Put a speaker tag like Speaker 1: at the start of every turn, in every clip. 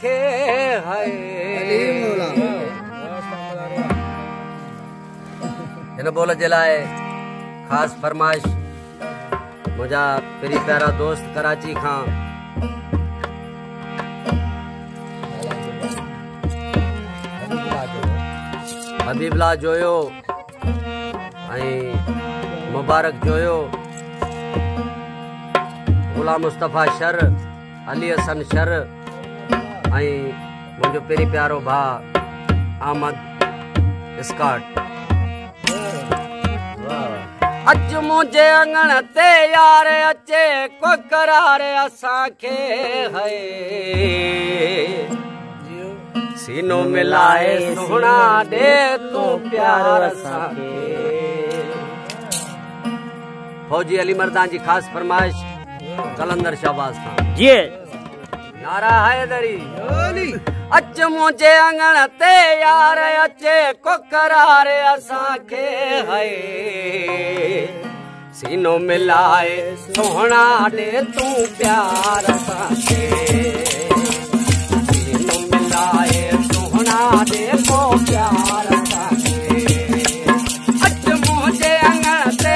Speaker 1: खे है इन बोल जे लाइ ख़ासि फरमाइश मुंहिंजा पहिरीं प्यारा दोस्त कराची खां हबीबला जोयो ऐं मुबारक जोयो गुलाम मुस्तफ़ा शर अली हसन शर ऐं मुंहिंजो पहिरीं प्यारो भाउ अहमद स्कॉट। अच मुंहिंजे अंगण ते यार अचे को करार असांखे है सीनो मिलाए सोना दे तू प्यार असांखे। फौजी अली मर्दान जी ख़ासि फरमाइश कलंदर शाहबाज खान जी नारा हैदरी अच मुंहिंजे अंगण ते यार अचे को करार असांखे है सीनो मिलाए सोना दे तू प्यार असांखे सीनो मिलाए सोना दे को प्यार असांखे। अच मुंहिंजे अंगण ते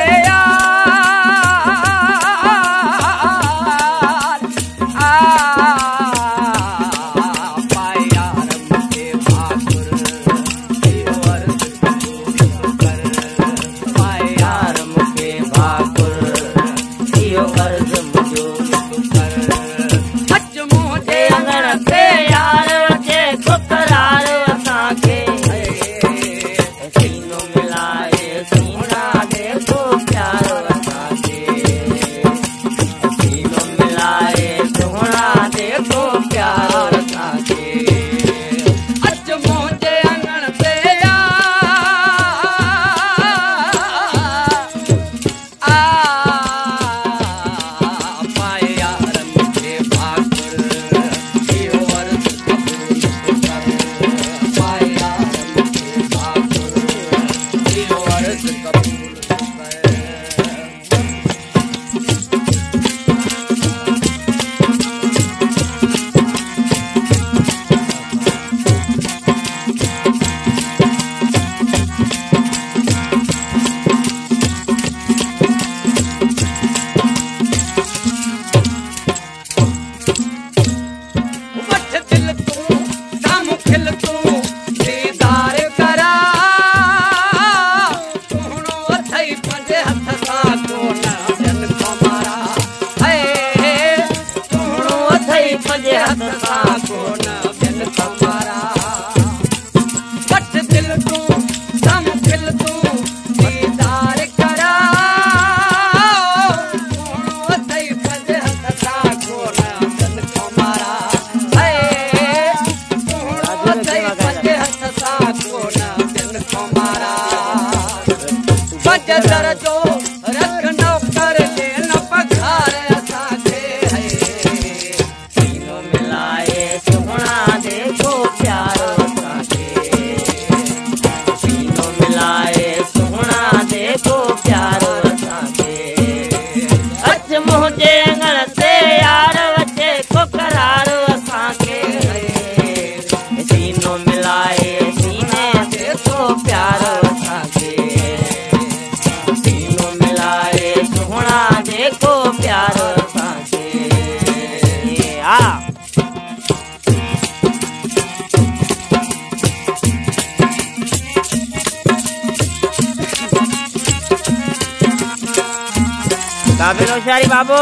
Speaker 2: काबिल होशियारी बाबू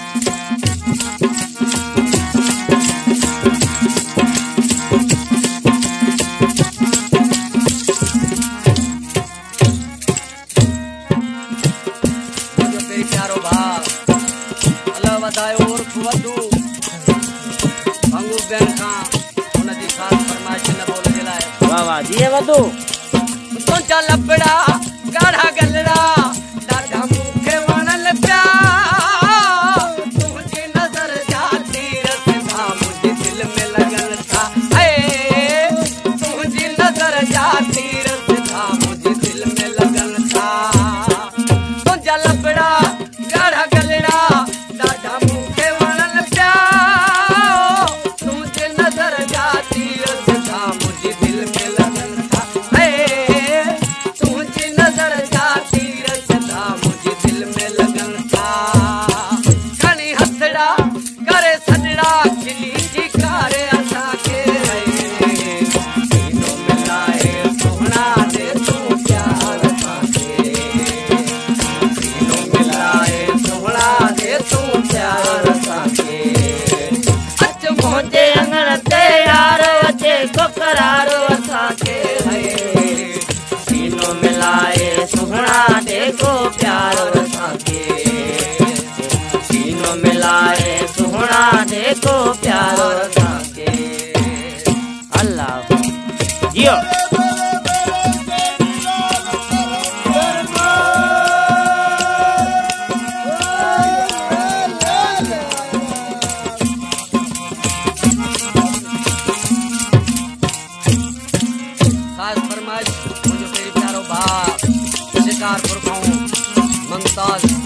Speaker 1: प्यारो भाउ अल्लाह वधायो और वधू वांगुर बेन खां उनजी ख़ासि फरमाइश न बोल जे लाइ
Speaker 2: वाह वाह जी वधू
Speaker 1: तुंहिंजा लबड़ा गाढ़ा गलड़ा ॾाढा मूंखे वणल पिया तुंहिंजी नज़र जा तीर था मुंहिंजे दिलि में लॻल था तुंहिंजी नज़र जा तीर था मुंहिंजे दिलि में लॻल था तुंहिंजा लबड़ा गाढ़ा गलड़ा ॾाढा मूंखे वणल पिया तुंहिंजी नज़र जा
Speaker 2: देखो प्यारो रसाके सीनो मिलाए सुहना देखो प्यारो रसाके अल्लाह जियो
Speaker 1: खास फरमाइश मुझे तेरी प्यारो भा शिकारपुर गाँव मुमताज